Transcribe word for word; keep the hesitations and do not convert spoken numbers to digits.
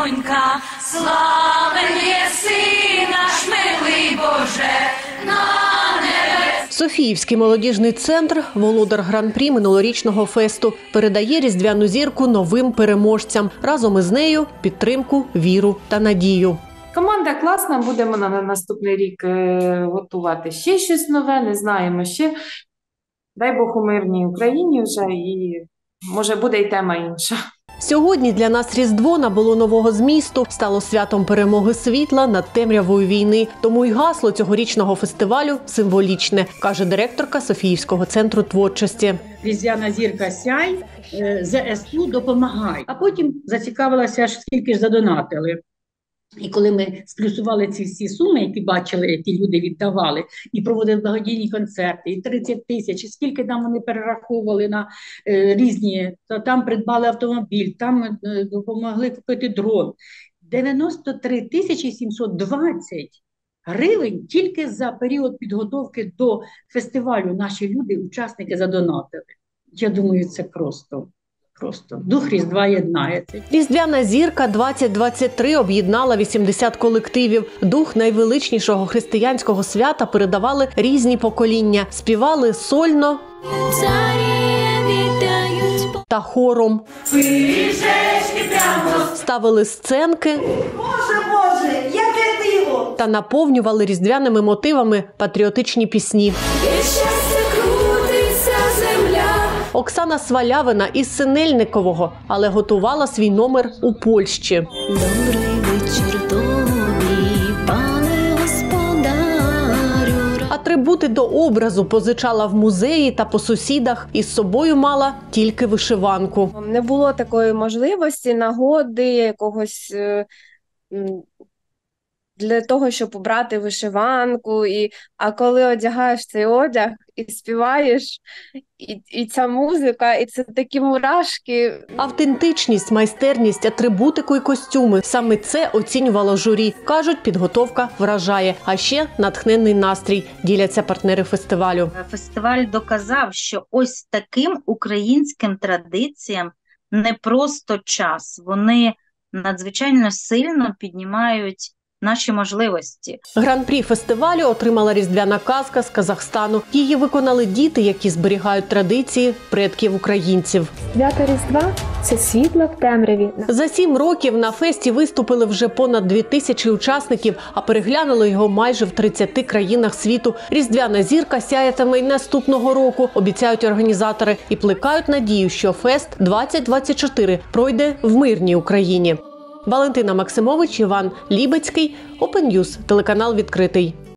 донька, славен єси наш милий Боже, на небес. Софіївський молодіжний центр, володар гран-прі минулорічного фесту, передає різдвяну зірку новим переможцям. Разом із нею підтримку, віру та надію. Команда класна, будемо на наступний рік готувати ще щось нове, не знаємо ще. Дай Бог у мирній Україні вже, і може буде й тема інша. Сьогодні для нас Різдво набуло нового змісту, стало святом перемоги світла над темрявою війни. Тому й гасло цьогорічного фестивалю символічне, каже директорка Софіївського центру творчості. Різдвяна зірка сяй, зе ес у допомагай. А потім зацікавилася, скільки ж задонатили. І коли ми сплюсували ці всі суми, які бачили, які люди віддавали, і проводили благодійні концерти, і тридцять тисяч, і скільки там вони перераховували на е, різні, то там придбали автомобіль, там е, допомогли купити дрон. дев'яносто три тисячі сімсот двадцять гривень тільки за період підготовки до фестивалю наші люди, учасники, задонатили. Я думаю, це просто... Просто дух Різдва єднається. Різдвяна зірка двадцять двадцять три об'єднала вісімдесят колективів. Дух найвеличнішого християнського свята передавали різні покоління. Співали сольно та хором. Ставили сценки. Боже, Боже, яке диво! Та наповнювали різдвяними мотивами патріотичні пісні. Оксана Свалявина із Синельникового, але готувала свій номер у Польщі. Добрий вечір тобі, пане господарю. Атрибути до образу позичала в музеї та по сусідах. Із собою мала тільки вишиванку. Не було такої можливості, нагоди, якогось для того, щоб обрати вишиванку. І, а коли одягаєш цей одяг і співаєш, і, і ця музика, і це такі мурашки. Автентичність, майстерність, атрибутику і костюми – саме це оцінювало журі. Кажуть, підготовка вражає. А ще натхненний настрій, діляться партнери фестивалю. Фестиваль доказав, що ось таким українським традиціям не просто час. Вони надзвичайно сильно піднімають наші можливості. Гран-прі фестивалю отримала різдвяна казка з Казахстану. Її виконали діти, які зберігають традиції предків українців. Свято Різдва – це світло в темряві. За сім років на фесті виступили вже понад дві тисячі учасників, а переглянули його майже в тридцяти країнах світу. Різдвяна зірка сяятиме й наступного року, обіцяють організатори, і плекають надію, що фест двадцять двадцять чотири пройде в мирній Україні. Валентина Максимович, Іван Лібецький, Open News, телеканал «Відкритий».